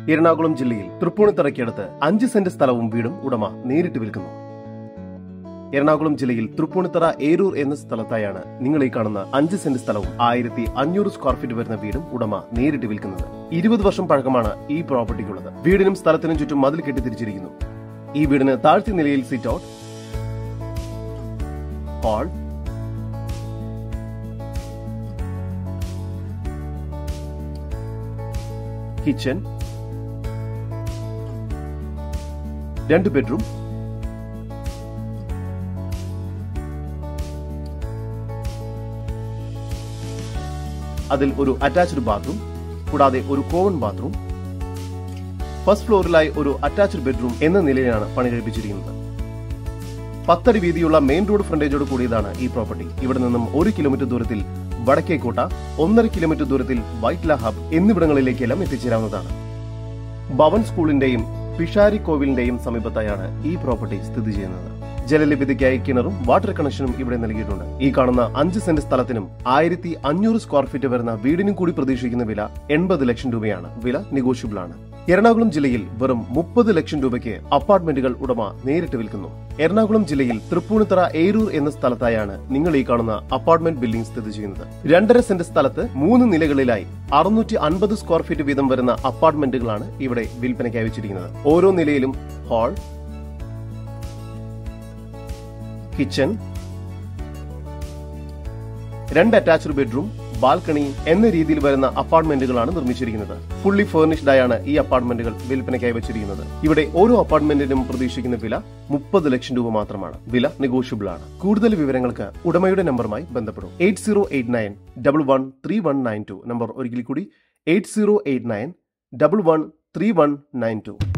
എറണാകുളം ജില്ലയിൽ തൃപ്പൂണിത്തുറയ്ക്കടുത്ത് 5 സെന്റ് സ്ഥലവും വീടും ഉടമ നേരിട്ട് വിൽക്കുന്നു. എറണാകുളം ജില്ലയിൽ തൃപ്പൂണിത്തുറ ഏരൂർ എന്ന സ്ഥലത്തായാണ് നിങ്ങൾ ഈ കാണുന്ന 5 സെന്റ് സ്ഥലവും 1500 സ്ക്വയർ ഫീറ്റ് വരുന്ന വീടും ഉടമ നേരിട്ട് വിൽക്കുന്നത്. 20 വർഷം പഴക്കമാണ് ഈ പ്രോപ്പർട്ടിക്കുള്ളത്. വീടിനും സ്ഥലത്തിനും ചുറ്റും മതിൽ കെട്ടിത്തിരിച്ചിരിക്കുന്നു. ഈ വീടിന് താഴ്ത്തി നിലയിൽ sit out, hall, kitchen, 2 bedroom, അതിൽ ഒരു അറ്റാച്ച്ഡ് ബാത്റൂം കൂടാതെ ഒരു കോമൺ ബാത്റൂം, ഫസ്റ്റ് ഫ്ലോറിലായി ഒരു അറ്റാച്ച്ഡ് ബെഡ്റൂം എന്ന നിലയിലാണ് പണി കഴിപ്പിച്ചിരിക്കുന്നത്. 10 അടി വീതിയുള്ള മെയിൻ റോഡ് ഫ്രണ്ടേജോട് കൂടിയതാണ് ഈ പ്രോപ്പർട്ടി. ഇവിടെ നിന്നും 1 കിലോമീറ്റർ ദൂരത്തിൽ വടക്കേക്കോട്ട, 1.5 കിലോമീറ്റർ ദൂരത്തിൽ വൈറ്റ്ല ഹബ് എന്നിവിടങ്ങളിലേക്കെല്ലാം എത്തിച്ചേരാവുന്നതാണ്. ഭവൻ സ്കൂളിന്റെയും പിഷാരി കോവിലിന്റെയും സമീപത്തായാണ് ഈ പ്രോപ്പർട്ടി സ്ഥിതി ചെയ്യുന്നത്. ജലലഭ്യതയ്ക്കായി കിണറും വാട്ടർ കണക്ഷനും ഇവിടെ നൽകിയിട്ടുണ്ട്. ഈ കാണുന്ന 5 സെന്റ് സ്ഥലത്തിനും 1500 സ്ക്വയർ ഫീറ്റ് വരുന്ന വീടിനും കൂടി പ്രതീക്ഷിക്കുന്ന വില 80 ലക്ഷം രൂപയാണ്. വില നെഗോഷ്യബിൾ ആണ്. എറണാകുളം ജില്ലയിൽ വെറും 30 ലക്ഷം രൂപയ്ക്ക് അപ്പാർട്ട്മെന്റുകൾ ഉടമ നേരിട്ട് വിൽക്കുന്നു. എറണാകുളം ജില്ലയിൽ തൃപ്പൂണിത്തുറ ഏരൂർ എന്ന സ്ഥലത്തായാണ് നിങ്ങൾ ഈ കാണുന്ന അപ്പാർട്ട്മെന്റ് ബിൽഡിംഗ് സ്ഥിതി ചെയ്യുന്നത്. 2.5 സെന്റ് സ്ഥലത്ത് 3 നിലകളിലായി 650 സ്ക്വയർ ഫീറ്റ് വീതം വരുന്ന അപ്പാർട്ട്മെന്റുകളാണ് ഇവിടെ വിൽപ്പനയ്ക്കായി വെച്ചിരിക്കുന്നത്. ഓരോ നിലയിലും hall, kitchen, 2 attached bedroom, balcony എന്ന രീതിയിൽ വരുന്ന അപ്പാർട്ട്മെന്റുകളാണ് നിർമ്മിച്ചിരിക്കുന്നത്. ഫുള്ളി ഫേർണിഷ്ഡ് ആയാണ് ഈ അപ്പാർട്ട്മെന്റുകൾ വിൽപ്പനയ്ക്കായി വെച്ചിരിക്കുന്നത്. ഇവിടെ ഓരോ അപ്പാർട്ട്മെന്റിനും പ്രതീക്ഷിക്കുന്ന വില 30 ലക്ഷം രൂപ മാത്രമാണ്. വില നെഗോഷ്യബിൾ ആണ്. കൂടുതൽ വിവരങ്ങൾക്ക് ഉടമയുടെ നമ്പറുമായി ബന്ധപ്പെടും. 8089113192 നമ്പർ ഒരിക്കൽ കൂടി 8089113192.